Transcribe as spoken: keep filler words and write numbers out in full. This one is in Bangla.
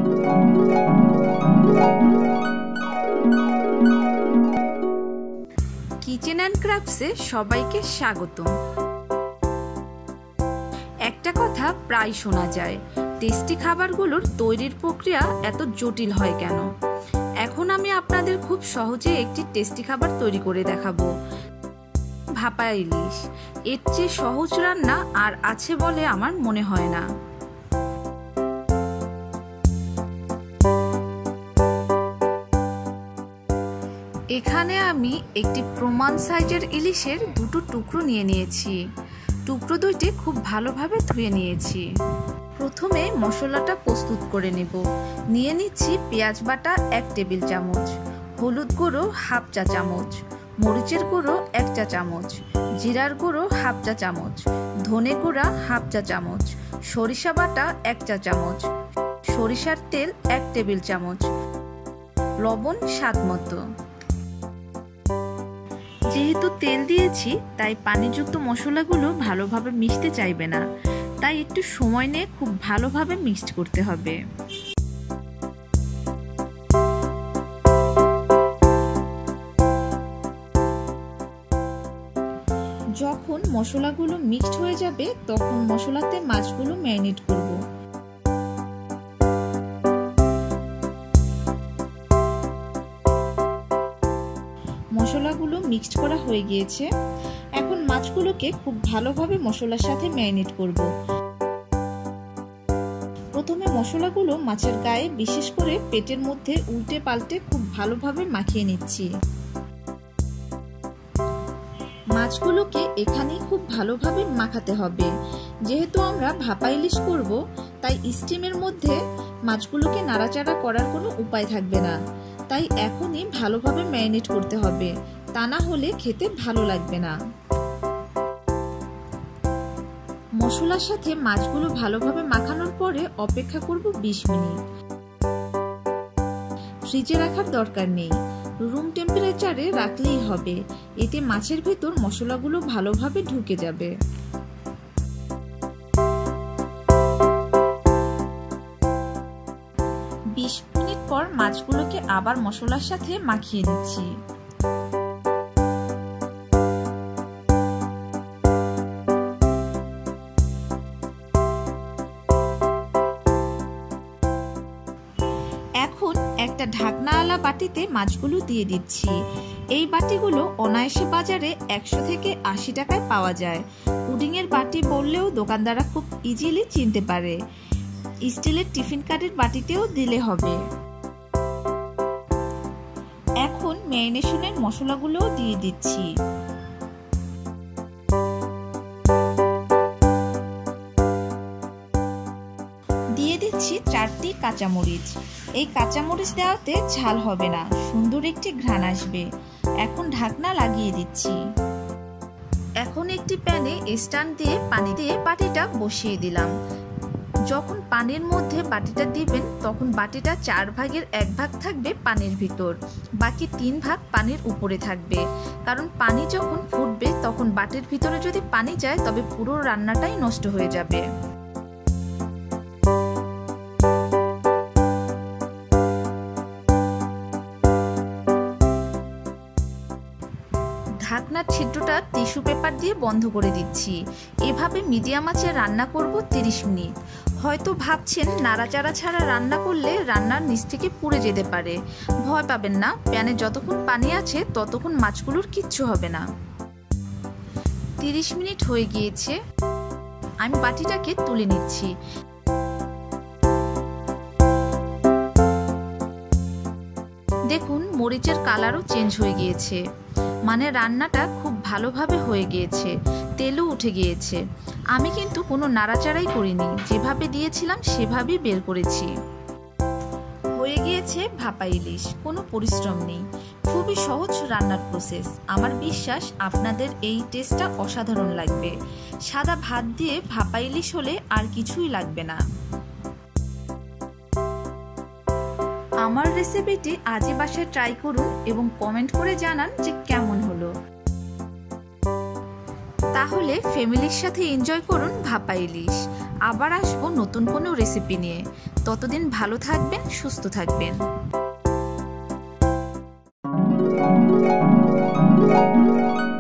কিচেন অ্যান্ড ক্রাফটসে সবাইকে স্বাগতম। একটা কথা প্রায় শোনা যায়, টেস্টি খাবারগুলোর তৈরির প্রক্রিয়া এত জটিল হয় কেন? এখন আমি আপনাদের খুব সহজে একটি টেস্টি খাবার তৈরি করে দেখাবো, ভাপা ইলিশ। এর চেয়ে সহজ রান্না আর আছে বলে আমার মনে হয় না। এখানে আমি একটি প্রমাণ সাইজের ইলিশের দুটো টুকরো নিয়ে নিয়েছি। টুকরো দুইটি খুব ভালোভাবে ধুয়ে নিয়েছি। প্রথমে মশলাটা প্রস্তুত করে নেব। নিয়ে নিচ্ছি পেঁয়াজ বাটা এক টেবিল চামচ, হলুদ গুঁড়ো হাফ চা চামচ, মরিচের গুঁড়ো এক চা চামচ, জিরার গুঁড়ো হাফ চা চামচ, ধনে গুঁড়া হাফ চা চামচ, সরিষা বাটা এক চা চামচ, সরিষার তেল এক টেবিল চামচ, লবণ স্বাদ মতো। যেহেতু তেল দিয়েছি তাই পানিযুক্ত মশলাগুলো ভালোভাবে মিশতে চাইবে না, তাই একটু সময় নিয়ে খুব ভালোভাবে মিক্সড করতে হবে। যখন মশলাগুলো মিক্সড হয়ে যাবে তখন মশলাতে মাছগুলো ম্যারিনেট করব। মশলাগুলো মিক্সড করা হয়ে গিয়েছে। এখন মাছগুলোকে খুব ভালোভাবে মশলার সাথে ম্যারিনেট করব। প্রথমে মশলাগুলো মাছের গায়ে, বিশেষ করে পেটের মধ্যে উল্টে পাল্টে খুব ভালোভাবে মাখিয়ে নিচ্ছি। মাছগুলোকে এখানেই খুব ভালোভাবে মাখাতে হবে। যেহেতু আমরা ভাপা ইলিশ করব, তাই স্টিমের মধ্যে মাছগুলোকে নাড়াচাড়া করার কোনো উপায় থাকবে না। তাই এখনই ভালোভাবে ম্যারিনেট করতে হবে, তা না হলে খেতে ভালো লাগবে না। মশলার সাথে মাছগুলো ভালোভাবে মাখানোর পরে অপেক্ষা করব বিশ মিনিট। ফ্রিজে রাখার দরকার নেই, রুম টেম্পারেচারে রাখলেই হবে। এতে মাছের ভেতর মশলাগুলো ভালোভাবে ঢুকে যাবে। বিশ মিনিট পর মাছগুলোকে আবার মশলার সাথে মাখিয়ে নিচ্ছি। এখন একটা ঢাকনাওয়ালা বাটিতে মাছগুলো দিয়ে দিচ্ছি। এই বাটিগুলো অনায়াসে বাজারে একশো থেকে আশি টাকায় পাওয়া যায়। পুডিংয়ের বাটি বললেও দোকানদাররা খুব ইজিলি চিনতে পারে। স্টিলের টিফিন কার্ডের বাটিতেও দিলে হবে। এখন ম্যারিনেশনের মশলাগুলোও দিয়ে দিচ্ছি। দিয়ে দিচ্ছি চারটি কাঁচামরিচ। এই কাঁচামরিচ দেওয়াতে ঝাল হবে না, সুন্দর একটি ঘ্রাণ আসবে। এখন ঢাকনা লাগিয়ে দিচ্ছি। এখন একটি প্যানে স্ট্যান্ড দিয়ে পানি দিয়ে বাটিটা বসিয়ে দিলাম। যখন পানির মধ্যে বাটিটা দিবেন তখন বাটিটা চার ভাগের এক ভাগ থাকবে পানির ভিতর, বাকি তিন ভাগ পানির উপরে থাকবে। কারণ পানি যখন ফুটবে তখন বাটির ভিতরে যদি পানি যায় তবে পুরো রান্নাটাই নষ্ট হয়ে যাবে। ঢাকনার ছিদ্রটা টিস্যু পেপার দিয়ে বন্ধ করে দিচ্ছি। এভাবে মিডিয়াম আঁচে রান্না করব তিরিশ মিনিট। হয়তো ভাবছেন নাড়াচাড়া ছাড়া রান্না করলে রান্নার নিচ থেকে পুড়ে যেতে পারে। ভয় পাবেন না, প্যানে যতক্ষণ পানি আছে ততক্ষণ মাছগুলোর কিচ্ছু হবে না। তিরিশ মিনিট হয়ে গিয়েছে, আমি বাটিটাকে তুলে নিচ্ছি। দেখুন মরিচের কালারও চেঞ্জ হয়ে গিয়েছে, মানে রান্নাটা খুব ভালোভাবে হয়ে গিয়েছে, তেলও উঠে গিয়েছে। আমি কিন্তু কোনো নাড়াচাড়াই করিনি, যেভাবে দিয়েছিলাম সেভাবেই বের করেছি। হয়ে গিয়েছে ভাপা ইলিশ, কোনো পরিশ্রম নেই, খুবই সহজ রান্নার প্রসেস। আমার বিশ্বাস আপনাদের এই টেস্টটা অসাধারণ লাগবে। সাদা ভাত দিয়ে ভাপা ইলিশ হলে আর কিছুই লাগবে না। আমার রেসিপিটি আজই বাসায় ট্রাই করুন এবং কমেন্ট করে জানান যে কেমন হলো। তাহলে ফ্যামিলির সাথে এনজয় করুন ভাপা ইলিশ। আবার আসবো নতুন কোনো রেসিপি নিয়ে। ততদিন ভালো থাকবেন, সুস্থ থাকবেন।